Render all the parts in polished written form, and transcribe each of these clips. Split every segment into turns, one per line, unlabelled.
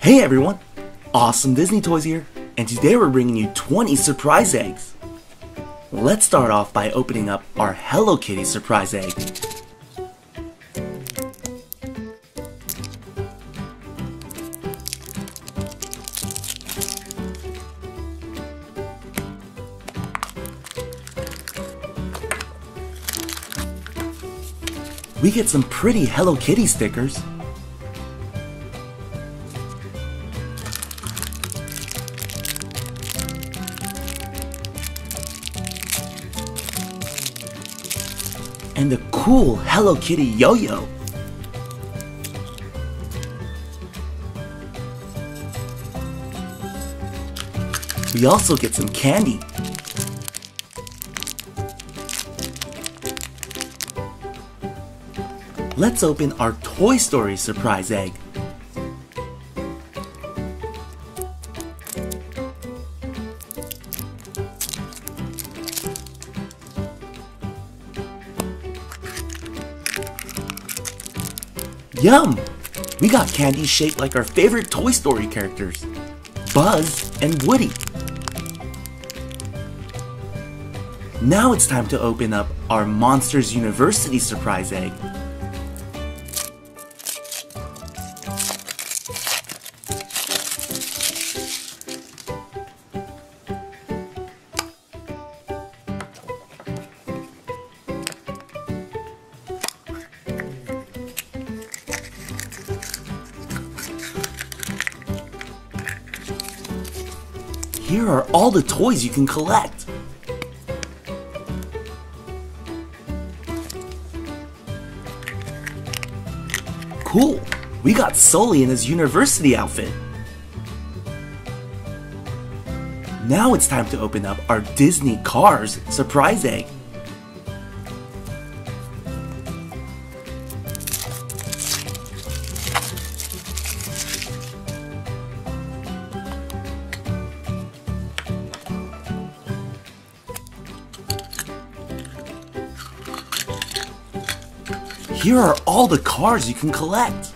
Hey everyone! Awesome Disney Toys here, and today we're bringing you 20 surprise eggs. Let's start off by opening up our Hello Kitty surprise egg. We get some pretty Hello Kitty stickers. And a cool Hello Kitty yo-yo. We also get some candy. Let's open our Toy Story surprise egg. Yum! We got candy shaped like our favorite Toy Story characters, Buzz and Woody. Now it's time to open up our Monsters University surprise egg. Here are all the toys you can collect. Cool! We got Sully in his university outfit. Now it's time to open up our Disney Cars surprise egg. Here are all the cars you can collect.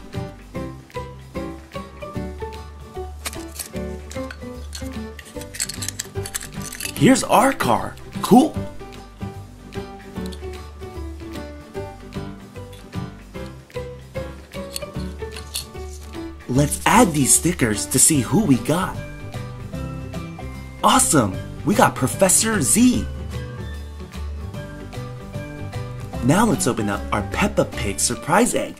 Here's our car. Cool. Let's add these stickers to see who we got. Awesome! We got Professor Z. Now let's open up our Peppa Pig surprise egg.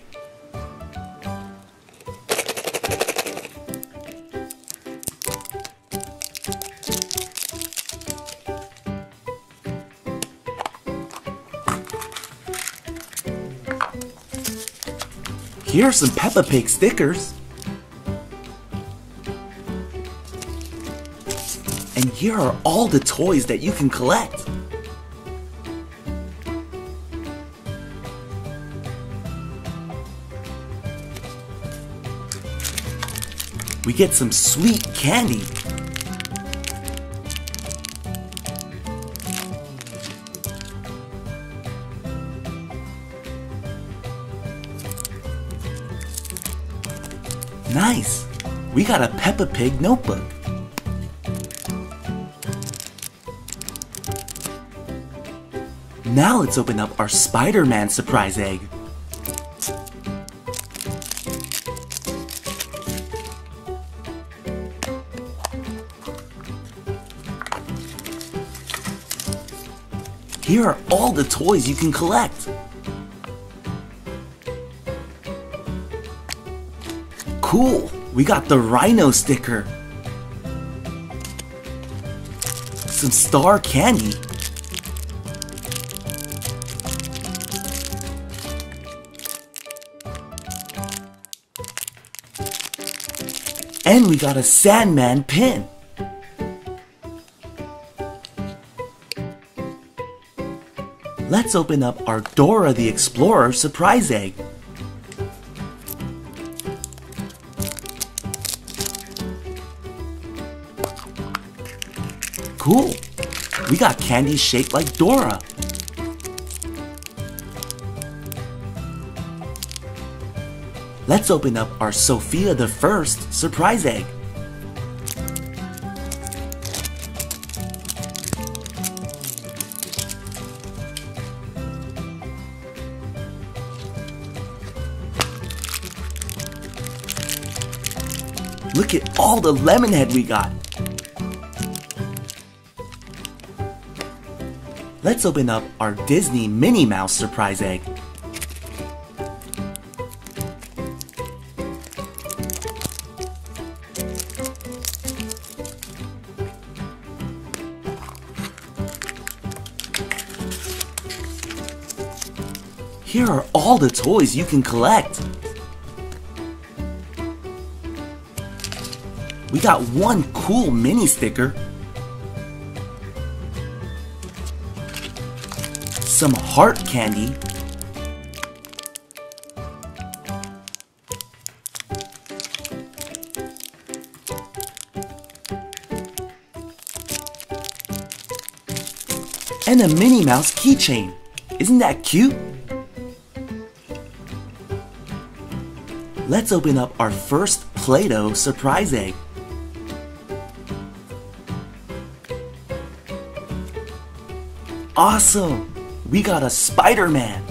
Here are some Peppa Pig stickers. And here are all the toys that you can collect. We get some sweet candy. Nice! We got a Peppa Pig notebook. Now let's open up our Spider-Man surprise egg. Here are all the toys you can collect. Cool! We got the Rhino sticker. Some star candy. And we got a Sandman pin. Let's open up our Dora the Explorer surprise egg. Cool! We got candy shaped like Dora. Let's open up our Sophia the First surprise egg. Look at all the Lemonhead we got. Let's open up our Disney Minnie Mouse surprise egg. Here are all the toys you can collect. We got one cool mini sticker, some heart candy, and a Minnie Mouse keychain. Isn't that cute? Let's open up our first Play-Doh surprise egg. Awesome! We got a Spider-Man!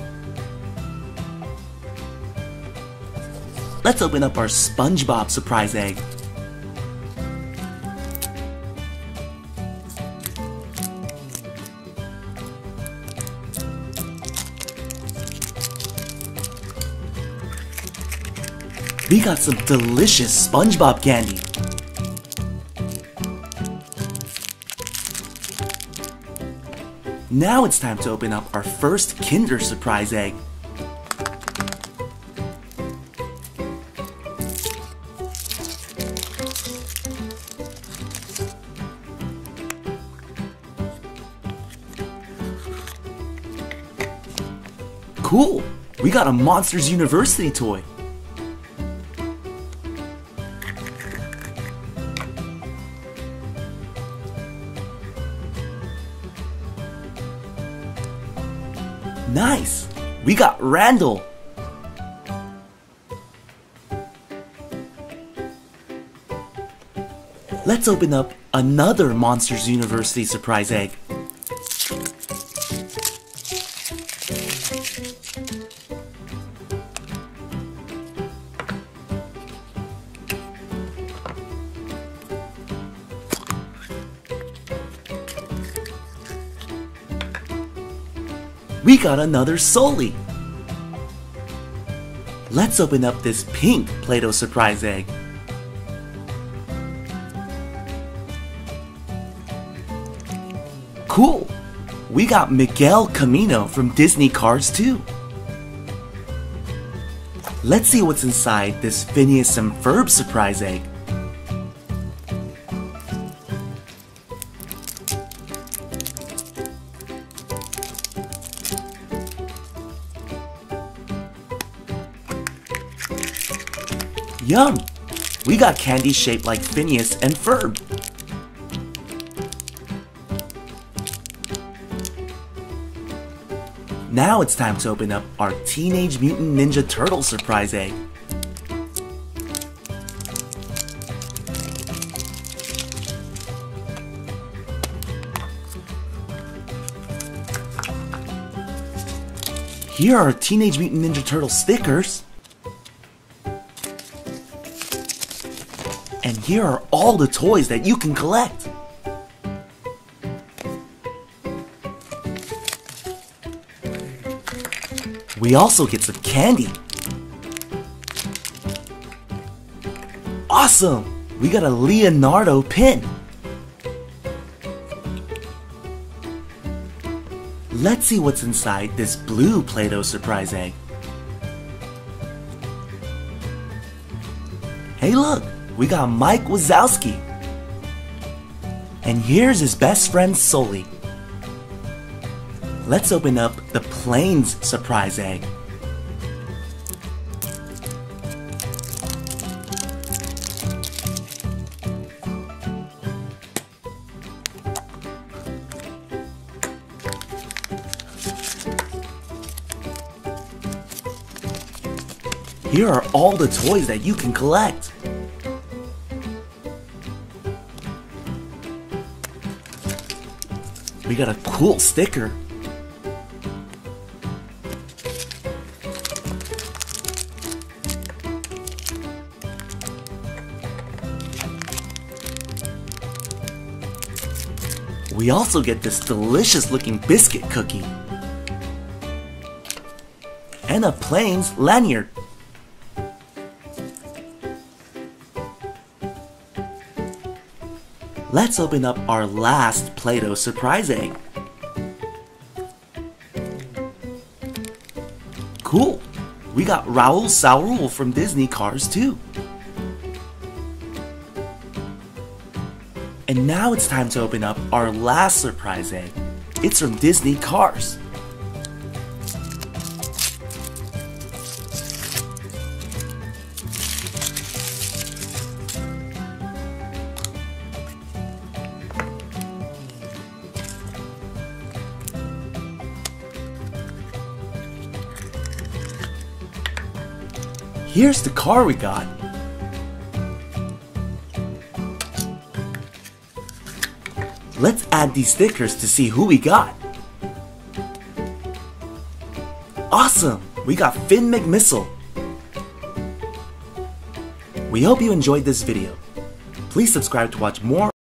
Let's open up our SpongeBob surprise egg. We got some delicious SpongeBob candy. Now it's time to open up our first Kinder surprise egg. Cool! We got a Monsters University toy. Nice! We got Randall! Let's open up another Monsters University surprise egg. We got another Sully! Let's open up this pink Play-Doh surprise egg. Cool! We got Miguel Camino from Disney Cars 2. Let's see what's inside this Phineas and Ferb surprise egg. Yum! We got candy shaped like Phineas and Ferb. Now it's time to open up our Teenage Mutant Ninja Turtle surprise egg. Here are Teenage Mutant Ninja Turtle stickers. And here are all the toys that you can collect. We also get some candy. Awesome! We got a Leonardo pin. Let's see what's inside this blue Play-Doh surprise egg. Hey look! We got Mike Wazowski. And here's his best friend Sully. Let's open up the Planes surprise egg. Here are all the toys that you can collect. We got a cool sticker. We also get this delicious looking biscuit cookie. And a Planes lanyard. Let's open up our last Play-Doh surprise egg. Cool! We got Raul Saul from Disney Cars 2. And now it's time to open up our last surprise egg. It's from Disney Cars. Here's the car we got. Let's add these stickers to see who we got. Awesome! We got Finn McMissile. We hope you enjoyed this video. Please subscribe to watch more